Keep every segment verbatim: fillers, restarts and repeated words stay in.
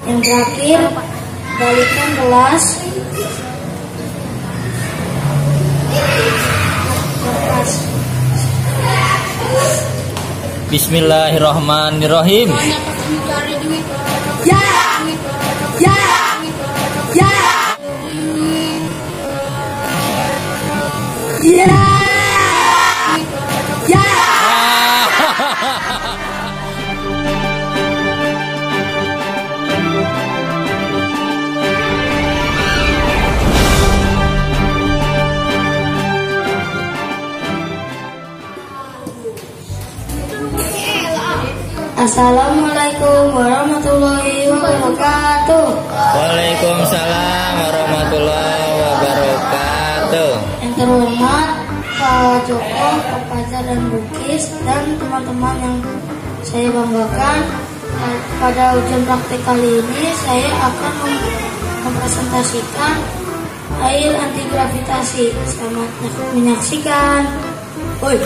Yang terakhir, balikan gelas. Bismillahirrahmanirrahim. Ya, ya, ya, ya, ya. Assalamualaikum warahmatullahi wabarakatuh. Waalaikumsalam warahmatullahi wabarakatuh. Yang terhormat Pak Joko, Pak Fajar dan Bukis, dan teman-teman yang saya banggakan, pada ujian praktik kali ini saya akan mempresentasikan air anti gravitasi. Selamat menyaksikan. Woi.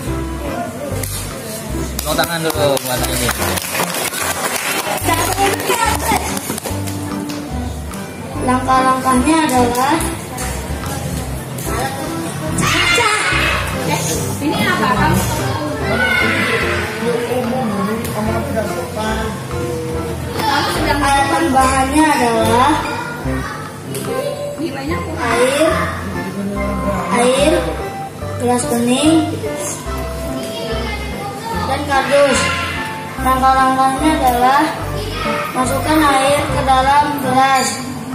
Mau tangan dulu buat ini. Langkah-langkahnya adalah ini apa kamu? Alat bahannya adalah air, air, gelas bening, dan kardus. Langkah-langkahnya adalah masukkan air ke dalam gelas.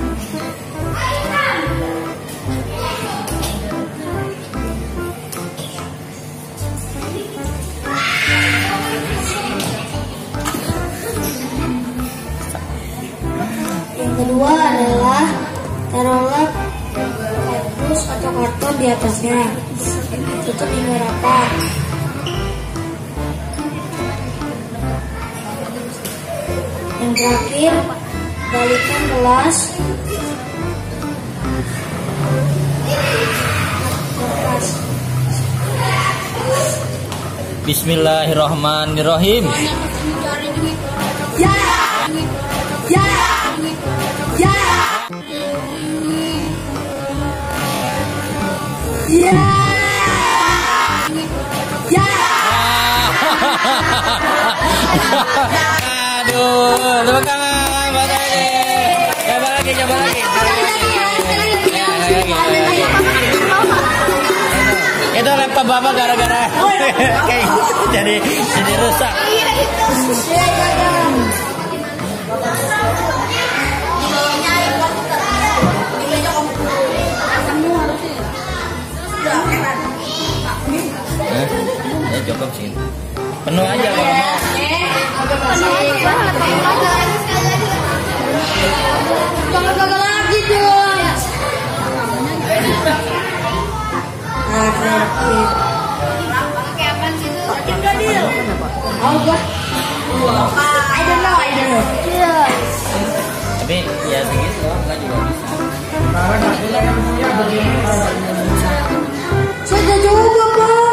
Yang kedua adalah taruhlah kardus atau karton di atasnya, tutup hingga rapat. Yang terakhir, balikan gelas. Bismillahirrahmanirrahim. Ya, ya, ya, ya, ya. Aduh, tepuk tangan buat ini. Coba lagi, coba lagi. Itu laptop bapak gara-gara kayak jadi jadi rusak. Eh, ya cukup sih. Penuh aja kalau mau. Jangan gagal lagi dong. Nah, terakhir. Pakai apa sih itu? Oh, gua. I don't know, I don't know. Iya. Tapi ya segitu doang kan juga bisa. Sudah juga, Pak.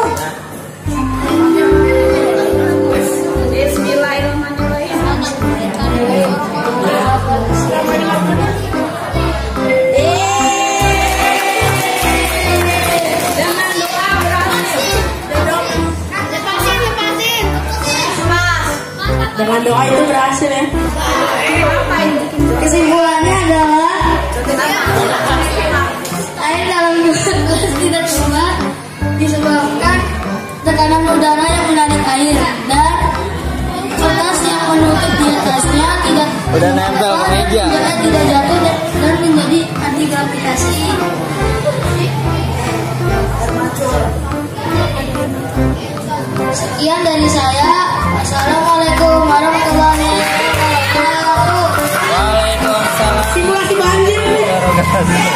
Dengan doa itu berhasil ya. Kesimpulannya adalah air dalam gelas tidak berubah disebabkan tekanan udara yang menarik air, dan kertas yang menutup di atasnya tidak udah nempel ke meja, tidak jatuh dan menjadi anti gravitasi. Sekian dari saya. Assalamualaikum warahmatullahi wabarakatuh. Waalaikumsalam. Simulasi banjir nih.